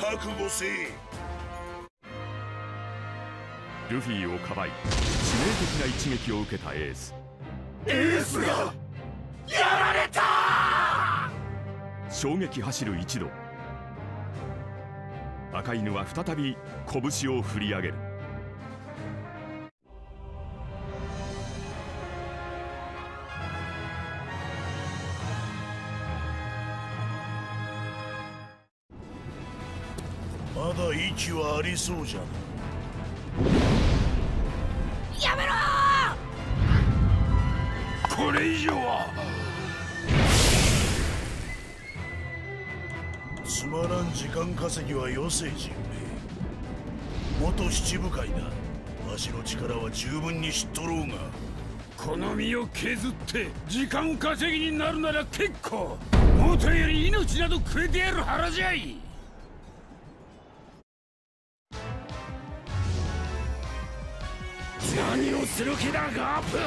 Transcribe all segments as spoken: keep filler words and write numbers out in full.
覚悟せい。 ルフィをかばい致命的な一撃を受けたエース。 エースがやられた。 衝撃走る一同。赤犬は再び拳を振り上げる。 まだ息はありそうじゃな。 やめろー。これ以上はつまらん時間稼ぎはよせじんべ。元七部会だ。わしの力は十分に知っとろうが。 この身を削って時間稼ぎになるなら結構。もとより命などくれてやる腹じゃい。何をする気だガープ。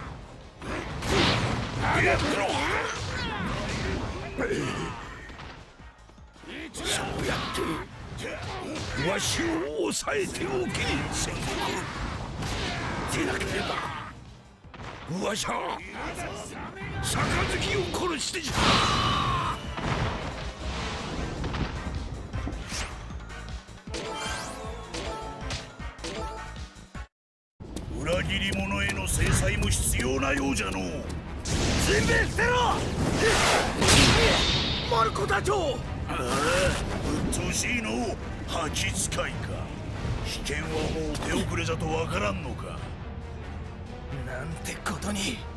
あげろ。そうやってわしを抑えておき戦国。でなければわしゃ杯を殺してじゃ。 裏切り者への制裁も必要なようじゃのう。 全米捨てろマルコ隊長。 ああ、うっとうしいのう。覇気使いか。危険はもう手遅れじゃとわからんのか。 なんてことに。